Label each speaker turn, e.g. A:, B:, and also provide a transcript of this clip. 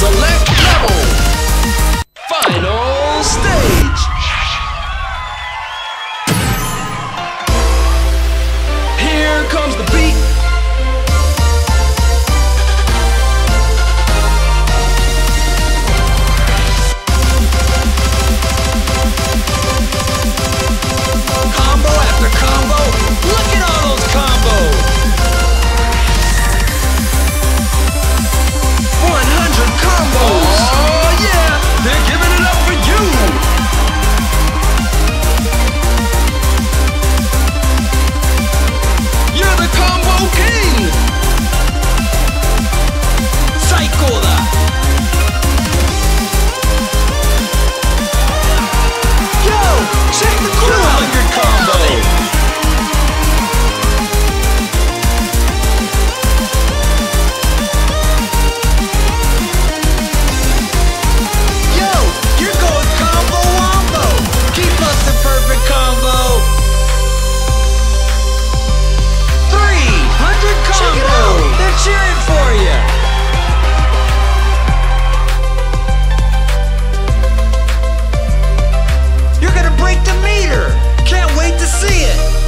A: Select level. Final stage. Here comes the beat. Combo after combo. Look at all those combos. 100 combos. Oh yeah, they're giving it up for you. You're the combo king. Psycho-da. Yo, check the crowd. 200 combos. Yo, you're going combo wombo. Keep us the perfect combo. 300 combos. Check it out. They're cheering for you. You're gonna break the meter. Can't wait to see it.